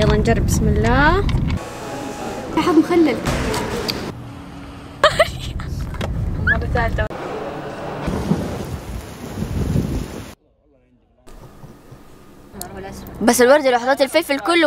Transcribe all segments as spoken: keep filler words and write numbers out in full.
يلا نجرب. بسم الله. حظ مخلل. مرة ثالثة. بس الوردة لو حطيت الفلفل كله.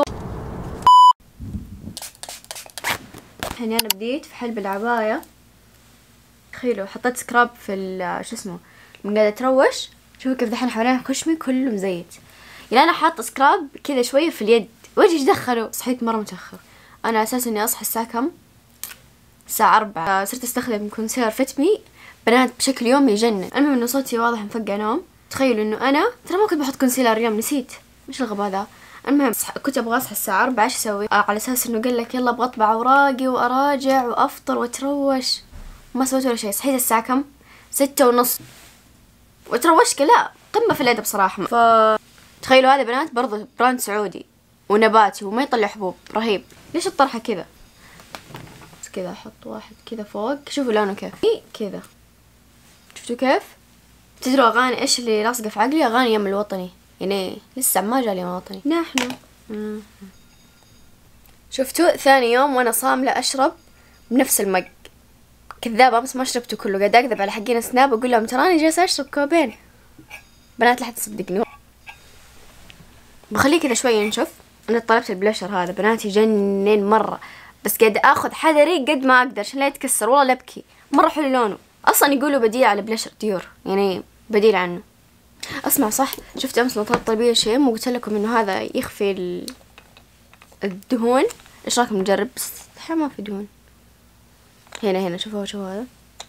الحين انا بديت في حلب العباية. تخيلوا حطيت سكراب في شو اسمه من قاعدة اتروش. شوفوا كيف دحين حوالين خشمي كله مزيت. يعني انا حاطه سكراب كذا شويه في اليد. وجهي ايش دخلوا؟ صحيت مره متاخر. انا اساسا اني اصحى الساعه كم؟ الساعه أربعة. صرت استخدم كونسيلر فيتمي بنات بشكل يومي يجنن. المهم انه صوتي واضح مفقع نوم. تخيلوا انه انا ترى ما كنت بحط كونسيلر اليوم، نسيت. مش الغباء ذا. المهم كنت ابغى اصحى الساعه أربعة. ايش اسوي؟ آه على اساس انه قال لك يلا ابغى اطبع اوراقي واراجع وافطر واتروش. ما سويت ولا شيء. صحيت الساعه كم؟ ستة ونص وتروشت. لا قمه في الادب صراحه. ف تخيلوا هذه بنات برضه براند سعودي ونباتي وما يطلع حبوب. رهيب. ليش الطرحه كذا؟ بس كذا احط واحد كذا فوق. شوفوا لونه كيف كذا. شفتوا كيف؟ تدروا اغاني ايش اللي لاصقه في عقلي؟ اغاني يم الوطني. يعني لسه ما جالي يوم الوطني. نحن شفتوا ثاني يوم وانا صامله اشرب بنفس المج. كذابه بس ما شربته كله. قاعد اكذب على حقين سناب واقول لهم تراني جالسه اشرب كوبين. بنات لا تصدقني. بخليه كذا شويه ينشف. انا طلبت البلاشر هذا بناتي جنن مره، بس قاعد اخذ حذري قد ما اقدر عشان لا يتكسر. والله لبكي مره حلو لونه. اصلا يقولوا بديل على بلاشر ديور، يعني بديل عنه. اسمع صح، شفت امس نطلت طلبيه شيم وقلت لكم انه هذا يخفي الدهون. ايش رايكم نجرب؟ بس الحين ما في دهون. هنا هنا شوفوا شوفوا هذا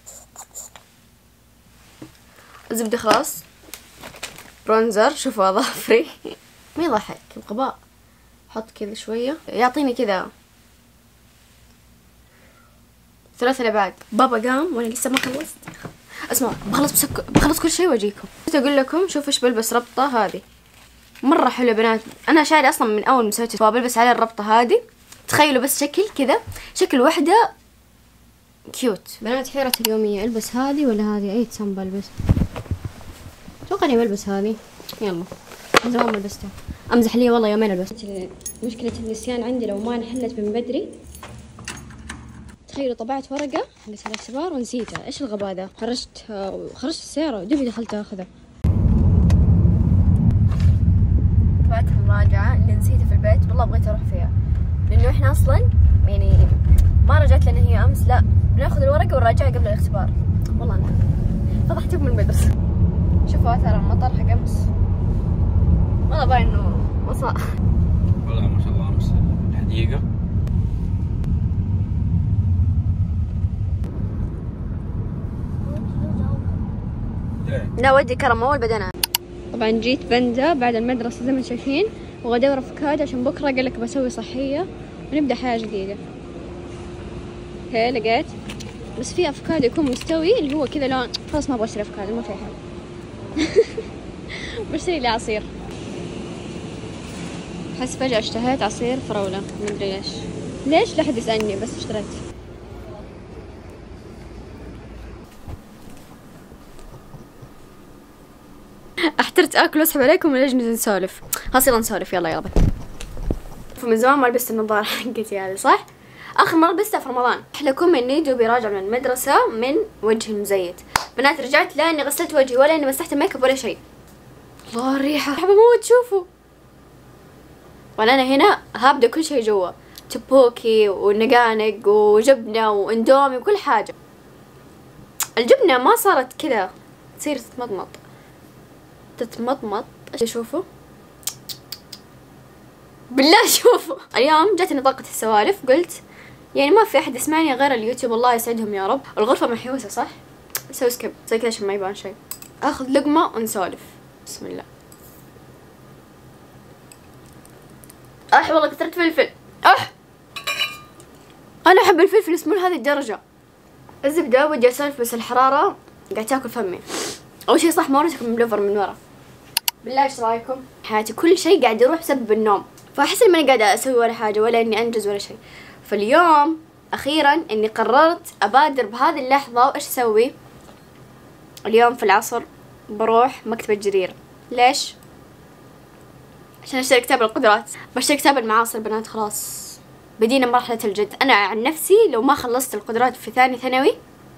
الزبده خلاص. برونزر شوفوا اظافري ما يضحك الغباء. حط كذا شويه يعطيني كذا ثلاث الابعاد. بابا قام وانا لسه ما خلصت. اسمع بخلص بسك... بخلص كل شيء واجيكم. كنت اقول لكم شوفوا ايش بلبس. ربطه هذه مره حلوه بنات. انا شايله اصلا من اول ما سويت بلبس على الربطه هذه. تخيلوا بس شكل كذا شكل وحده كيوت. بنات حيرة اليوميه البس هذه ولا هذه؟ اي تسم بلبس؟ اتوقع اني بلبس هذه. يلا من زمان ما لبستها. امزح لي والله يومين البس. مشكله النسيان عندي لو ما انحلت من بدري. تخيلوا طبعت ورقه حقت الاختبار ونسيتها. ايش الغباء ذا؟ خرجت خرجت السياره ودوبي دخلت اخذها. طبعت المراجعه اللي نسيتها في البيت. والله بغيت اروح فيها لانه احنا اصلا يعني ما رجعت لنا هي امس. لا بناخذ الورقه ونراجعها قبل الاختبار. والله انا فضحتكم من المدرسه. شوفوا اثر المطر حق امس. والله باين انه وصل. والله ما شاء الله امس الحديقه. لا ودي كرم اول بدنا. طبعا جيت بندا بعد المدرسه زي ما شايفين وغدي ادور افكاد عشان بكره قال لك بسوي صحيه ونبدا حياه جديده. اوكي لقيت بس في افكاد يكون مستوي اللي هو كذا لون. خلاص ما ابغى اشتري افكاد ما في حاجه. بشتري لي عصير. حس فجأة اشتهيت عصير فراولة مدري ليش. ليش لا حد يسألني بس اشتريت. احترت اكل واسحب عليكم وليش نسولف. خلاص يلا نسولف. يلا يلا من زمان ما لبست النظارة حقتي هذه صح؟ اخر مرة لبستها في رمضان. احلكم اني دوبي راجعة من المدرسة من وجهي المزيت. بنات رجعت لا اني غسلت وجهي ولا اني مسحت الميك اب ولا شيء. الله الريحة حابة اموت. شوفوا وانا انا هنا هابدأ كل شيء جوا. تبوكي ونقانق وجبنة واندومي وكل حاجة. الجبنة ما صارت كذا تصير تتمضمض تتمضمض. شوفوا بالله شوفوا. اليوم جاتني طاقة السوالف. قلت يعني ما في احد يسمعني غير اليوتيوب. الله يسعدهم يا رب. الغرفة محيوسة صح؟ اسوي سكيب زي كذا عشان ما يبان شيء. اخذ لقمة ونسولف. بسم الله. اح والله كثرت فلفل. اح انا احب الفلفل بس مو لهذه الدرجة. الزبدة ودي اسولف بس الحرارة قاعد تاكل فمي. اول شيء صح ما وريتكم اللوفر من ورا. بالله ايش رايكم؟ حياتي كل شيء قاعد يروح بسبب النوم. فاحس اني ماني قاعدة اسوي ولا حاجة ولا اني انجز ولا شيء. فاليوم اخيرا اني قررت ابادر بهذه اللحظة. وايش اسوي؟ اليوم في العصر بروح مكتبة جرير. ليش؟ عشان اشتري كتاب القدرات. بشتري كتاب المعاصر بنات. خلاص بدينا مرحلة الجد. انا عن نفسي لو ما خلصت القدرات في ثاني ثانوي،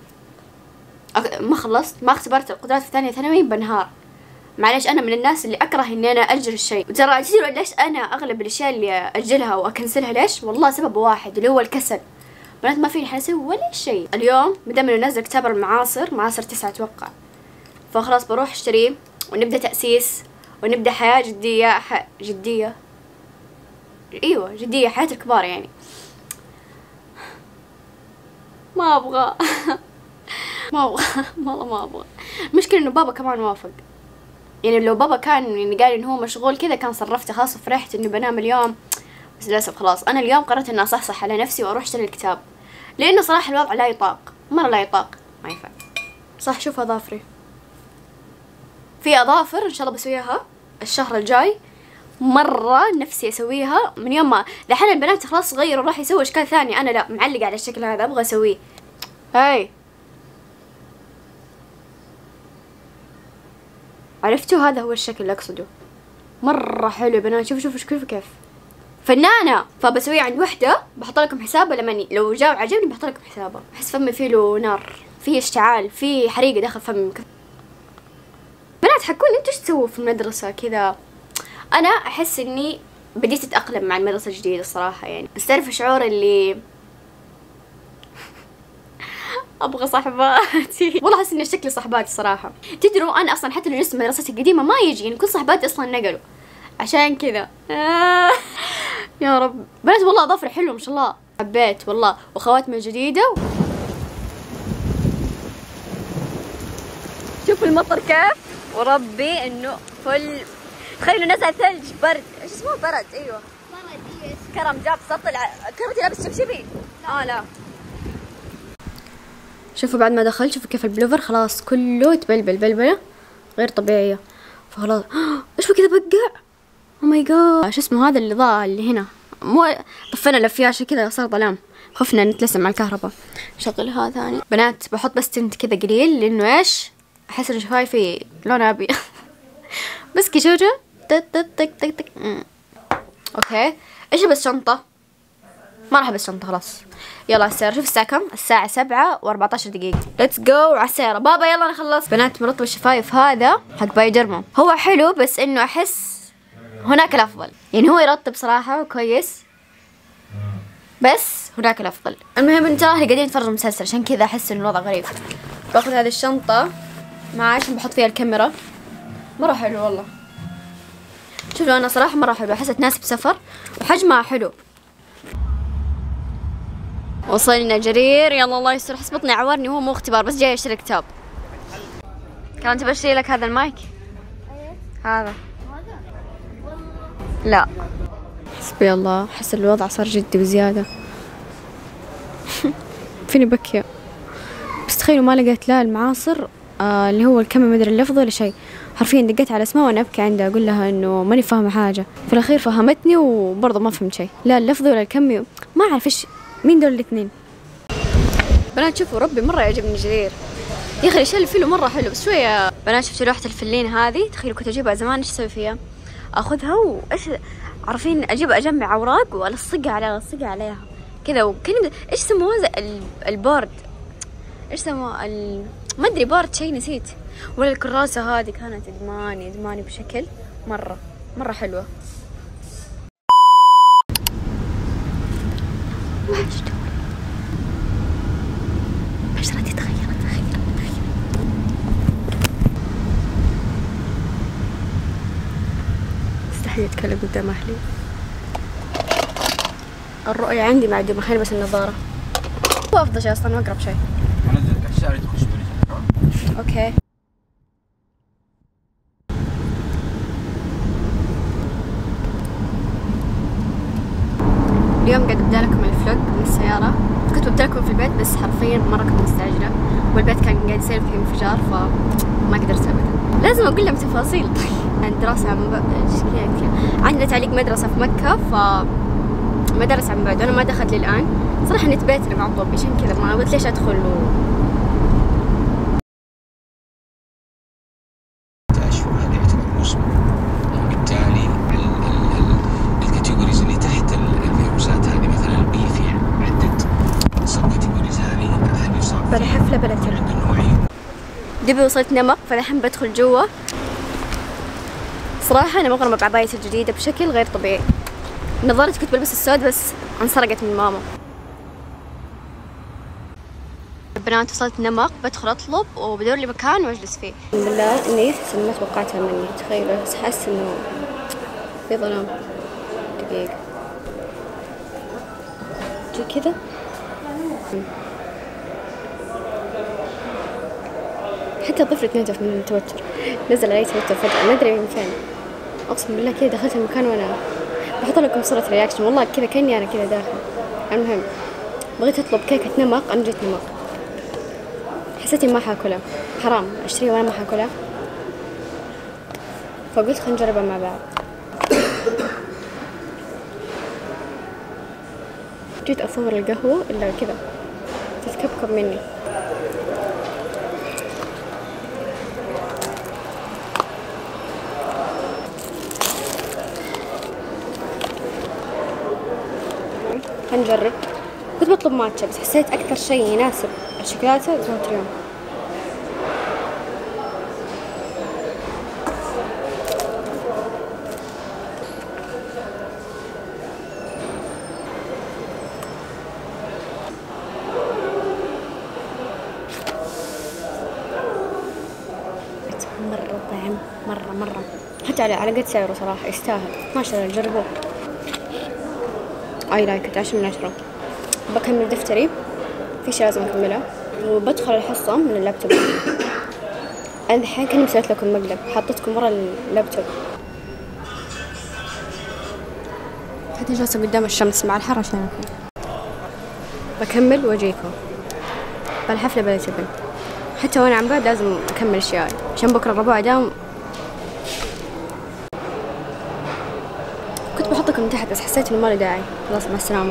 ما خلصت ما اختبرت القدرات في ثانية ثانوي بنهار. معلش انا من الناس اللي اكره اني انا ااجل الشيء. وترى تدروا ليش انا اغلب الاشياء اللي اجلها واكنسلها ليش؟ والله سبب واحد اللي هو الكسل. بنات ما فيني حاسوي ولا شيء. اليوم مدام انه نزل كتاب المعاصر، معاصر تسعة اتوقع، فخلاص بروح اشتريه ونبدا تاسيس ونبدا حياه جديه. ح... جديه ايوه جديه، حياه الكبار يعني. ما ابغى ما ابغى والله ما ابغى. المشكله انه بابا كمان وافق. يعني لو بابا كان يعني قال انه هو مشغول كذا كان صرفته خلاص وفرحت اني بنام اليوم، بس للاسف خلاص انا اليوم قررت اني اصحصح على نفسي واروح اشتري الكتاب، لانه صراحه الوضع لا يطاق، مره لا يطاق، ما ينفع. صح شوف اظافري، في اظافر ان شاء الله بسويها الشهر الجاي، مره نفسي اسويها من يوم ما دحين البنات خلاص غيروا راح يسووا اشكال ثانيه، انا لا معلقه على الشكل هذا ابغى اسويه. هاي عرفتوا هذا هو الشكل اللي اقصده، مره حلو يا بنات. شوفوا شوفوا كيف كيف فنانه. فبسويه عند وحده بحط لكم حسابه، لما لو جاء عجبني بحط لكم حسابه. احس فمي فيه له نار، فيه اشتعال، فيه حريقه داخل فمي. بنات حكوني انتوا ايش تسووا في المدرسه كذا؟ انا احس اني بديت اتاقلم مع المدرسه الجديده الصراحه يعني، بس تعرف شعور اللي ابغى صاحباتي. والله احس اني شكلي صاحباتي صراحه. تدروا انا اصلا حتى لو جلست مدرستي القديمه ما يجي، يعني كل صاحباتي اصلا نقلوا عشان كذا. آه. يا رب بنات والله اظافري حلوه ما شاء الله، حبيت والله. وخواتمي الجديده. شوفوا المطر كيف، وربي انه فل. تخيلوا نزل ثلج برد، ايش اسمه برد؟ ايوه برد. ايش كرم جاب سطل. كرمتي لابس شبشبي؟ اه لا. شوفوا بعد ما دخلت شوفوا كيف البلوفر خلاص كله تبلبل بلبله غير طبيعيه. فخلاص ايش هو كذا بقع. او ماي جاد شو اسمه هذا اللي ضاع اللي هنا، مو طفينا الافياشه كذا صار ظلام، خفنا نتلسم على الكهرباء. شغلها ثاني بنات. بحط بس تنت كذا قليل لانه ايش احس ان شفايفي لونها ابي. بس كشوجه تك تك تك تك تك. اوكي ايش بس شنطه، ما راح بس شنطه خلاص. يلا على السيارة. شوف الساعة كم؟ الساعة سبعة وأربعة عشر دقيقة. ليتس جو على السيارة. بابا يلا أنا خلصت. بنات مرطب الشفايف هذا حق باي جرمو هو حلو، بس إنه أحس هناك الأفضل. يعني هو يرطب صراحة كويس، بس هناك الأفضل. المهم إن ترى قاعدين نتفرج مسلسل عشان كذا أحس إن الوضع غريب. باخذ هذه الشنطة معي عشان بحط فيها الكاميرا. مرة حلو والله. شوفوا أنا صراحة مرة حلو، أحس تناسب سفر وحجمها حلو. وصلنا جرير. يلا الله يستر. حس بطني عورني، هو مو اختبار بس جاي اشتري كتاب. كان تبى اشتري لك هذا المايك؟ هذا لا حسبي الله. احس الوضع صار جدي بزياده. فيني بكيه. بس تخيلوا ما لقيت لا المعاصر آه اللي هو الكم مدري اللفظ ولا شيء. حرفيا دقيت على اسماء وانا ابكي عندها اقول لها انه ماني فاهمه حاجه. في الاخير فهمتني وبرضه ما فهمت شيء، لا اللفظ ولا الكمي ما اعرف ايش مين دول الاثنين. بنات شوفوا ربي مرة يعجبني جرير يا اخي، الاشياء اللي فيه مره حلو. بس شويه بنات شفتوا لوحه الفلين هذه؟ تخيلوا كنت اجيبها زمان ايش اسوي فيها؟ اخذها وايش عارفين اجيب اجمع اوراق والصقها على الصقها عليها كذا. وكان ايش سموه البورد، ايش سموه ال... ما ادري بورد شيء نسيت. ولا الكراسه هذه كانت ادماني ادماني بشكل مره مره حلوه. بشرتي تغيرت تغيرت تغيرت. استحي اتكلم قدام اهلي. الرؤية عندي معدومة، خليني بس النظارة. هو افضل شيء اصلا واقرب شيء. انزلك على الشارع تخش بريد. اوكي. اليوم قاعد ابدا لكم الفلوج من السيارة. كنت ببدا لكم في البيت بس حرفيا مرة كنت مستعجلة والبيت كان قاعد يصير فيه انفجار فما قدرت ابدا. لازم اقول لهم تفاصيل. الدراسة عن بعد. عندنا تعليق مدرسة في مكة ف مدرسة عن بعد وانا ما دخلت لي الان. صراحة نتبيتنا مع طبي عشان كذا ما قلت ليش ادخل و... أشهر هذا يعتبر موسم، وبالتالي بلا حفلة بلا ترى. دبي وصلت نمق فالحين بدخل جوا. صراحة أنا مغرمة بعبايتي الجديدة بشكل غير طبيعي. نظرت كنت بلبس السود بس انسرقت من ماما. البنات وصلت نمق بدخل أطلب وبدور لي مكان وأجلس فيه. الحمد لله إني أحسن ما توقعتها مني، تخيلوا بس حاسة إنه في ظلام. دقيقة جي كذا. حتى الطفل تنجف من التوتر، نزل علي توتر فجأة ما أدري من فين. أقسم بالله كذا دخلت المكان وأنا بحط لكم صورة رياكشن، والله كذا كأني أنا كذا داخل. المهم بغيت أطلب كيكة نمق، أنا جيت نمق حسيتي ما حاكلها، حرام أشتريها وأنا ما حاكلها، فقلت خلينا نجربها مع بعض. جيت أصور القهوة إلا كذا تتكبكب مني. هنجرب. كنت بطلب ماتشا بس حسيت أكثر شيء يناسب الشوكولاتة زهرة اليوم. مرة طعم مرة مرة، حتى على على قد سعره صراحة يستاهل. ما شاء الله جربوه. اي لايك عشرة من عشرة. بكمل دفتري، في شيء لازم اكمله، وبدخل الحصة من اللابتوب. انا الحين كني مسويت لكم مقلب، حطيتكم ورا اللابتوب. حتى جالسة قدام الشمس مع الحر عشان أكل. بكمل واجيكم. بالحفلة بلا تبن، حتى وانا عم بعد لازم اكمل اشياء عشان بكره الربع دام. كنت بحطكم من تحت بس حسيت انه ما له داعي، خلاص مع السلامه.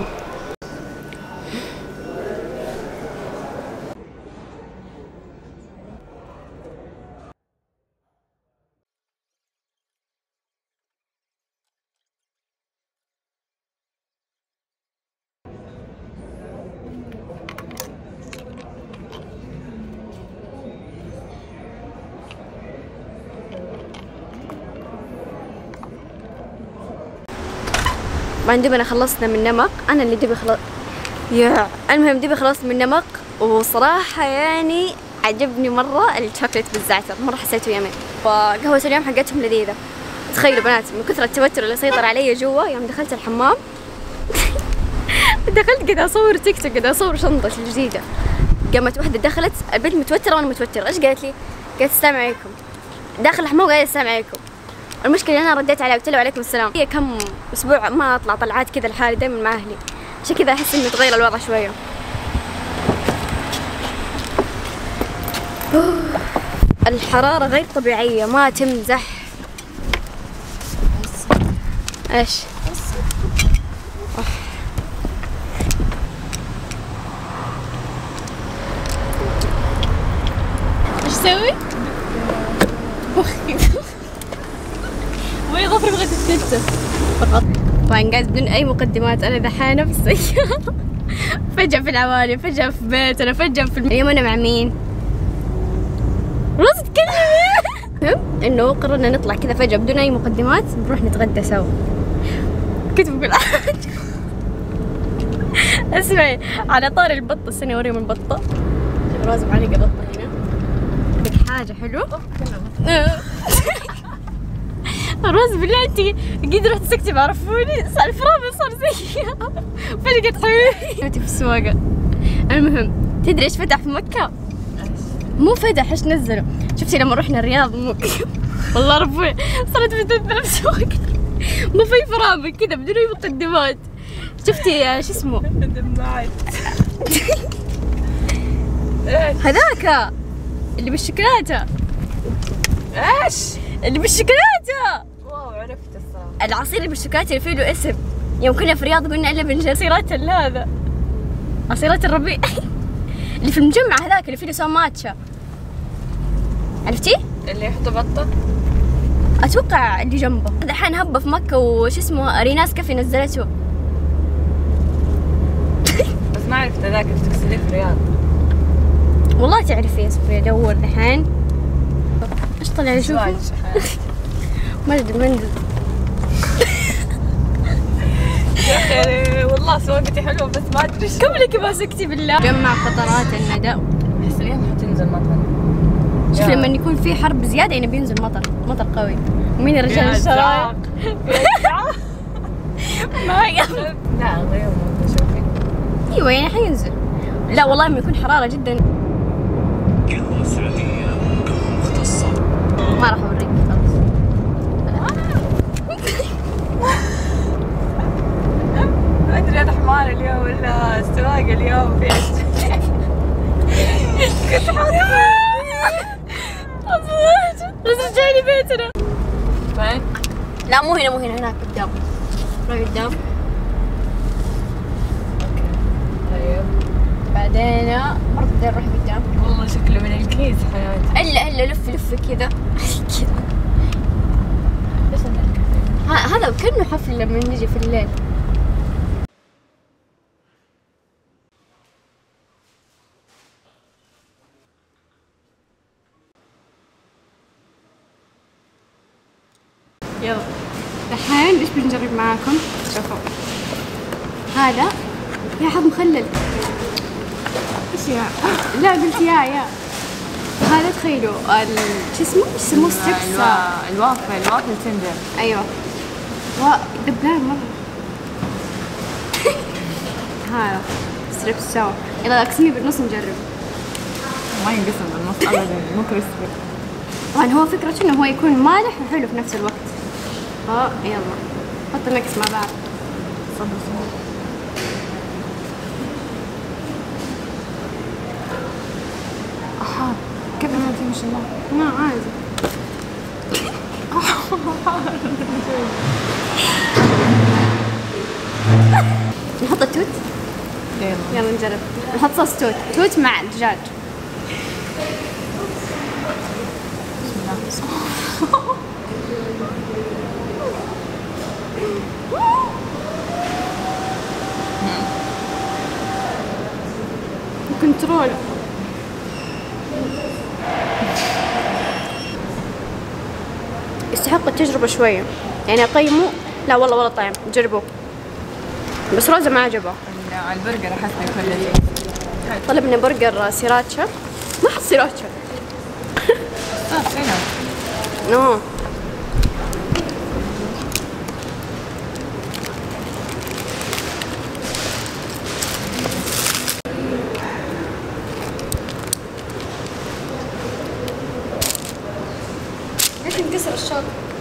بعدين دبي أنا خلصنا من نمق، أنا اللي دبي خلص يا المهم دبي خلصت من نمق، وصراحة يعني عجبني مرة الشوكليت بالزعتر، مرة حسيته يمين. وقهوة اليوم حقتهم لذيذة. تخيلوا بنات من كثر التوتر اللي سيطر علي جوا يوم دخلت الحمام دخلت كذا أصور تيك توك، كذا أصور شنطتي الجديدة. قامت واحدة دخلت البنت متوترة وأنا متوترة، إيش قالت لي؟ قالت السلام عليكم. داخل الحمام قالت السلام عليكم. المشكلة أنا رديت عليها قلت له وعليكم السلام. هي كم أسبوع ما أطلع طلعات كذا لحالي، دايما مع أهلي، عشان كذا أحس إنه تغير الوضع شوية. الحرارة غير طبيعية ما تمزح. إيش؟ إيش سوي؟ وين ظفري بغيت تتكتف فقط. طبعا قاعد بدون اي مقدمات، انا دحانه في السيارة فجأة في العوالي، فجأة في بيتنا، فجأة في الم... اليوم انا مع مين؟ روز تكلمي. انه قررنا نطلع كذا فجأة بدون اي مقدمات، نروح نتغدى سوا. كنت بقول اسمعي على طار البطة، استني اوريهم البطة. روز معلقة بطة هنا. لك حاجة حلوة؟ روز بالله انت قد رحت تكتب عرفوني، الفرامل صار زيها فجأة حبيبي في السواقة. المهم تدري ايش فتح في مكة؟ مو فتح، ايش نزلوا؟ شفتي لما رحنا الرياض مو والله ربي صرت متذبذبة في السواقة، مو في فرامل كذا بدون اي مقدمات. شفتي شو اسمه؟ دمعت هذاك اللي بالشوكولاتة. ايش؟ اللي بالشوكولاتة. واو عرفت الصراحة. العصير اللي بالشوكولاتة اللي فيه له اسم. يوم كنا في الرياض قلنا الا من عصيرات هذا، عصيرات الربيع اللي في المجمع هذاك اللي فيه له سوا ماتشا. عرفتيه؟ اللي يحطوا بطة؟ اتوقع اللي جنبه. الحين هبه في مكة وش اسمه ريناس كافي نزلته. بس ما عرفت هذاك اللي تغسليه في الرياض. والله تعرفين اصبري ادور دحين. ايش طلع لي شوفي؟ مجد منزل. يا اخي والله سواقتي حلوه بس ما ادري ايش قبلك ماسكتي بالله. جمع قطرات الندى. احس اليوم حتنزل مطر. شوف لما يكون في حرب زياده يعني بينزل مطر، مطر قوي. ومين الرجال الشرايط؟ ما يقف. لا غير شوفي. ايوه يعني حينزل. لا والله لما يكون حراره جدا. قهوة سعودية، قهوة مختصة. ما راح اوريك خلاص. ما ادري انا حمار اليوم ولا السواق اليوم في ايش. كنت حاطه بس رجعي بيتنا. فين؟ لا مو هنا مو هنا هناك قدام. روحي قدام. طيب بعدين مرة بدي نروح قدام. والله شكله من الكيس حياتي. الا الا لف لف كذا كذا. بس انا الكافيه. ها- هذا كأنه حفل لما نجي في الليل. يلا دحين ايش بنجرب معاكم؟ شوفوا هذا يا حظ مخلل. ايش يا لا قلت يا يا هذا تخيلوا ال- شو اسمه؟ ايش يسموه؟ ستريبس. الوافل الوافل تندر. ايوه و دبلان مرة. هذا ستريبس سوا. يلا اقسمي بالنص نجرب. ما ينقسم بالنص ابدا مو كريسبي. طبعا هو فكرته انه هو يكون مالح وحلو في نفس الوقت. اه يلا حط الميكس مع بعض. صدق صدق. اها كيف انت ما شاء الله. ما عادي. نحط التوت. يلا يلا نجرب نحط صوص توت. توت مع دجاج. بسم الله. كنترول. يستحق التجربة شوية يعني أقيمه. لا والله والله طعم جربوه. بس روزا ما عجبه. البرجر احسن كل شيء. طلبنا برجر سيراتشا. ما حط سيراتشا. صار فينا. نو ليش انكسر الشوك؟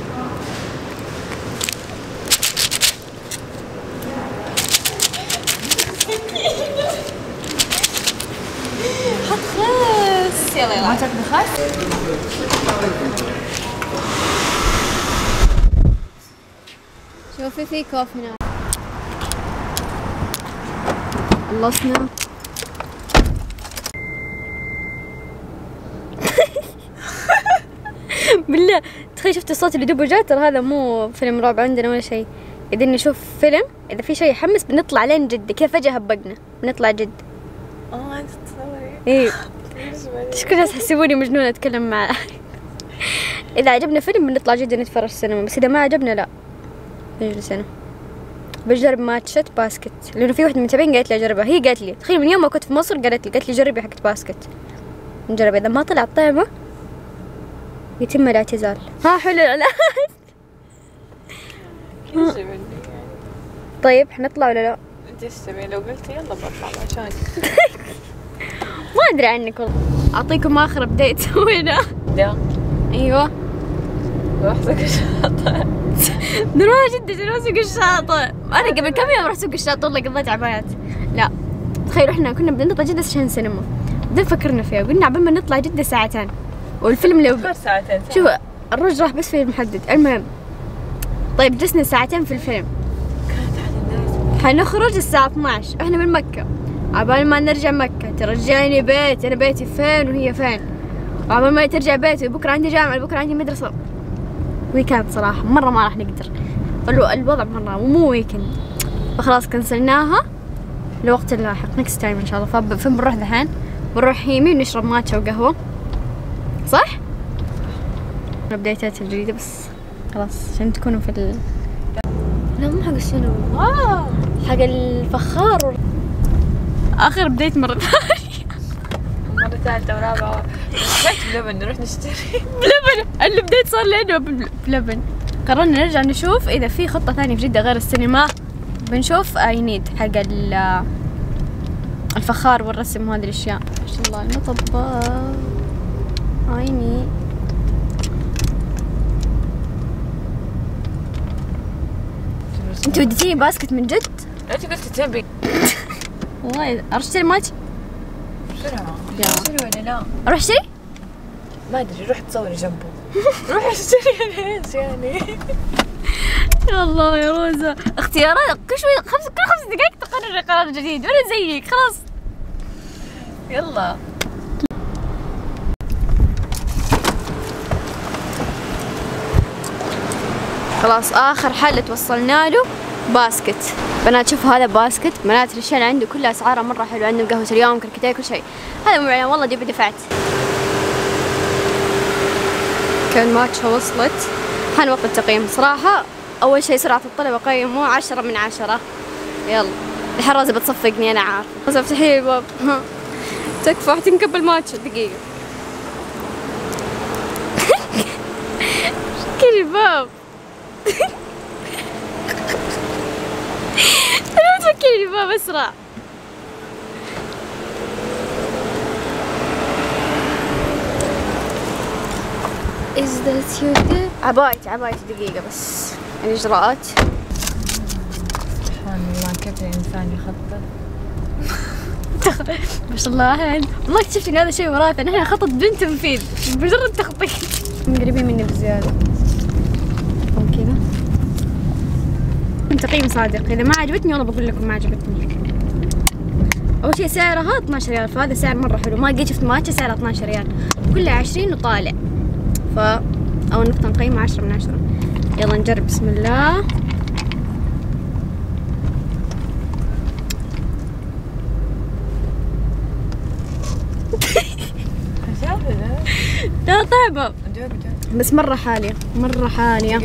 حط خس. يلا يلا ما تاكل خس؟ شوفي في كوف هنا. خلصنا. بالله تخيل شفت الصوت اللي دوبه جاء. ترى هذا مو فيلم رعب عندنا ولا شيء. إذا نشوف فيلم إذا في شيء يحمس بنطلع لين جدة كذا فجأة هبقنا بنطلع جدة. اه انت تصوري. إيه ايش كل الناس يحسبوني مجنونة أتكلم مع. إذا عجبنا فيلم بنطلع جدة نتفرج السينما. بس إذا ما عجبنا لا نجلس هنا. بجرب ماتشة باسكت لأنه في واحدة من المتابعين قالت لي أجربها. هي قالت لي تخيل من يوم ما كنت في مصر قالت لي قالت لي جربي حقت باسكت. نجرب إذا ما طلع طعمة يتم الاعتزال. ها حلو الإعلان. طيب حنطلع ولا لا؟ انت ايش تبين؟ لو قلتي يلا بطلع عشان ما أدري عنك والله. أعطيكم آخر أبديت سوينا. ده أيوه روح سوق الشاطئ. نروح جدة نروح سوق الشاطئ. أنا قبل كم يوم رحت سوق الشاطئ والله قضيت عبايات. لا تخيلوا إحنا كنا بدنا نطلع جدة عشان سينما. بعدين فكرنا فيها قلنا عبال ما نطلع جدة ساعتين والفيلم لو صار ساعتين. شوف الرج راح بس في المحدد. المهم طيب جلسنا ساعتين في الفيلم. حنخرج الساعة اثناشر احنا من مكة. عبال ما نرجع مكة ترجعني بيت. انا بيتي فين وهي فين. عبال ما ترجع بيتي بكرة عندي جامعة بكرة عندي مدرسة. ويكند صراحة مرة ما راح نقدر. الوضع مرة مو ويكند. فخلاص كنسلناها لوقت لاحق نكست تايم ان شاء الله. فين بنروح ذحين؟ بنروح يمين نشرب ماتشا وقهوة، صح؟ الابديتات الجديدة بس خلاص عشان تكونوا في ال... لا مو حق السنو، واو حق الفخار و... آخر بديت مرة ثانية مرة ثالثة ورابعة. رحت بلبن نروح نشتري بلبن. اللي بديت صار لي بلبن. قررنا نرجع نشوف إذا في خطة ثانية في جدة غير السينما. بنشوف اي نيد حق الفخار والرسم وهذه الاشياء. ما شاء الله المطبة اي نيد. انت وديتيني باسكت من جد؟ انت قلت تبي والله اروح اشتري ماتش بسرعة. يلا. اشتري ولا لا؟ اروح اشتري؟ ما ادري، روح تصوري جنبه. روح اشتري انا ايش يعني؟ يا الله يا روزا، اختيارات كل شوي خمس كل خمس دقائق تقرر قرار جديد ولا زيك خلاص. يلا خلاص اخر حل توصلنا له باسكت. بنات شوفوا هذا باسكت، بنات الاشياء اللي عنده كلها اسعارها مره حلوه، عندهم قهوه اليوم كركديه كل شيء. هذا مو يعني والله دي بدفعت. كان ماتشها وصلت، حان وقت التقييم. صراحه اول شيء سرعه الطلب اقيمه عشرة من عشرة. يلا الحين روزة بتصفقني انا عارفه. روزة افتحي لي الباب. تكفى حتنكب الماتش دقيقه. شكلي الباب. أنا تفكرني باب أسرع. Is that you there؟ عبايتي عبايتي دقيقة بس الإجراءات. سبحان الله كيف الإنسان يخطط. ما شاء الله أهل. والله اكتشفت إن هذا شيء وراثي، نحن خطط بنت مفيد مجرد تخطيط. قريبين مني بزيادة. كذا. تقييم صادق، إذا ما عجبتني والله بقول لكم ما عجبتني. أول شيء سعرها اثني عشر ريال، فهذا سعر مرة حلو. ما لقيت شفت ماتشا سعرها اثني عشر ريال، كلها عشرين وطالع. ف أول نقطة نقيمها عشرة من عشرة. يلا نجرب بسم الله. لا طيبة بس مرة حالية مرة حالية.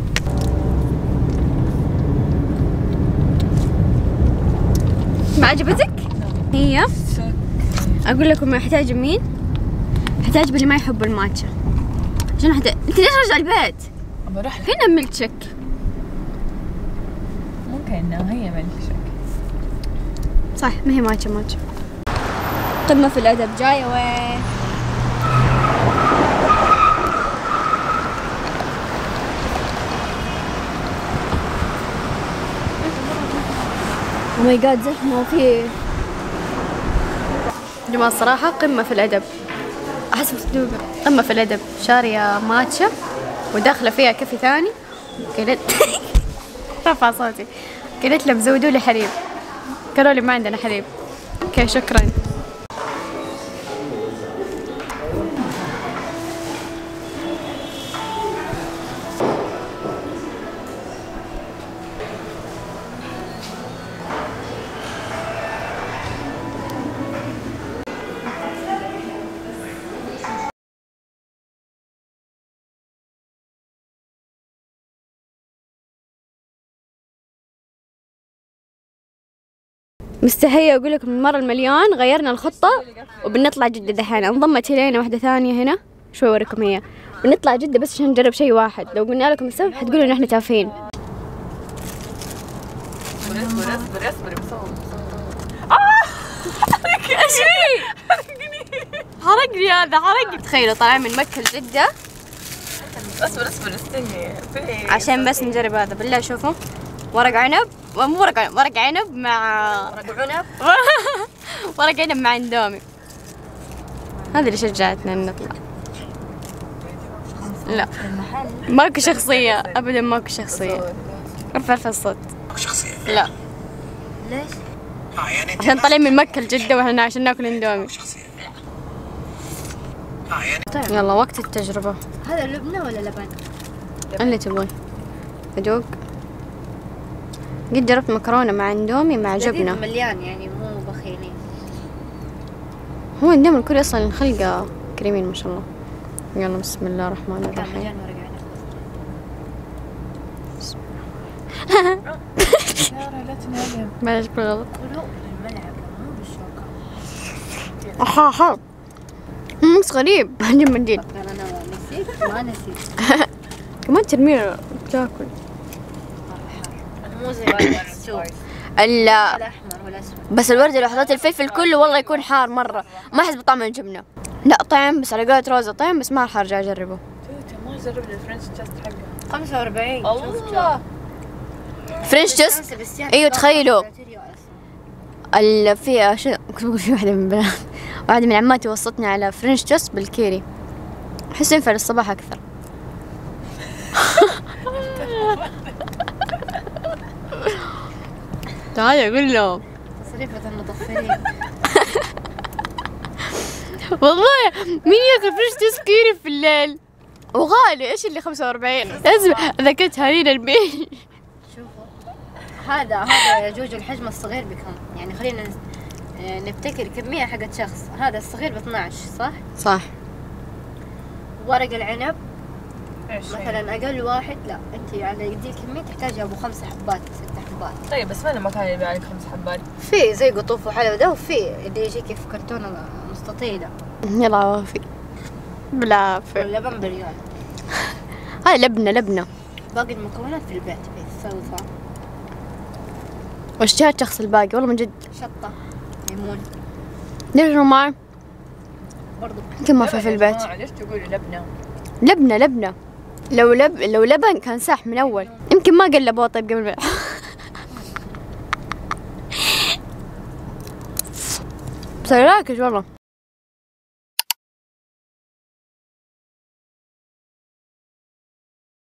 ما عجبتك؟ هي اقول لكم احتاج مين؟ احتاج باللي ما يحب الماتشا. عشان حتى انت ليش رجع البيت؟ بروح فين ميلك شيك؟ ممكن انها هي ميلك شيك. صح ما هي ماتشا ماتشا. قمة في الادب جاية وين؟ او ماي جاد زحمة وفي يا جماعة الصراحة قمة في الأدب. أحس مصدوقة قمة في الأدب. شارية ماتشا وداخلة فيها كافي ثاني وقلت رفع صوتي. قلت لهم زودوا لي حليب، قالوا لي ما عندنا حليب. اوكي شكرا. مستحية أقول لكم المرة المليون غيرنا الخطة وبنطلع جدة دحين. انضمت إلينا واحدة ثانية هنا شوي أوريكم هي. بنطلع جدة بس عشان نجرب شيء واحد. لو قلنا لكم السبب حتقولوا إن إحنا تافهين. اصبر اصبر اصبر بصور. إيش فيه؟ حرقني هذا حرقني. تخيلوا طالعين من مكة لجدة. اصبر اصبر استني عشان بس نجرب هذا. بالله شوفوا ورق عنب، مو ورق عنب، ورق عنب مع ورق عنب ورق عنب مع اندومي. هذا اللي شجعتنا ان نطلع. لا ماكو شخصية ابدا، ماكو شخصية. ارفع ارفع الصوت. شخصية لا ليش؟ اه يعني عشان طالعين من مكة لجدة واحنا عشان ناكل اندومي. شخصية اه يعني يلا وقت التجربة. هذا لبنة ولا لبن؟ اللي تبغي. ادوق. قد جربت مكرونة مع اندومي مع جبنة. مليان يعني مو بخيلين. هو دائما الكوري اصلا الخلقة كريمين ما شاء الله. يلا بسم الله الرحمن الرحيم. بلاش كل غلط. احا احا مش غريب. هنجيب منديل. انا نسيت ما نسيت. كمان ترمير بتاكل. مو زي السوق. لا الاحمر والاسود. بس الوردة لو حطيت الفلفل كله والله يكون حار مرة، ما احس بطعم الجبنة. لا طعم بس على قولة روزة طعم بس ما راح ارجع اجربه. ما جرب الفرنش توست حقه خمسة وأربعين. الله فرنش توست. ايوه تخيلوا ال في شو كنت بقول في واحدة من بنات واحدة من عماتي وصتني على فرنش توست بالكيري. احس ينفع للصباح اكثر. تعالي اقول له تصريفة المطفرين. والله مين ياكل فرنش توست كيري في الليل وغالي؟ ايش اللي خمسة وأربعين؟ لازم ذكرت هالينا البيت. شوفوا هذا هذا يا جوجو الحجم الصغير بكم؟ يعني خلينا نبتكر كمية حقت شخص. هذا الصغير ب اثناشر صح؟ صح. ورق العنب مثلا اقل واحد، لا انت على دي الكمية تحتاجي ابو خمس حبات ست حبات. طيب بس وين المكان اللي يبيع لك خمس حبات؟ في زي قطوف وحلوى ده، وفي اللي يجيك في كرتونة مستطيلة. يلا عافي بالعافية. واللبن بريال. هاي لبنة لبنة. باقي المكونات في البيت في السلطة. واشتهيت شخص الباقي والله من جد. شطة ليمون. ليش معي؟ برضو يمكن ما في في البيت. ليش تقولوا لبنة؟ لبنة لبنة. لو لب لو لبن كان صح من أول. يمكن ما قلبوه طيب قبل ما بس راكش والله.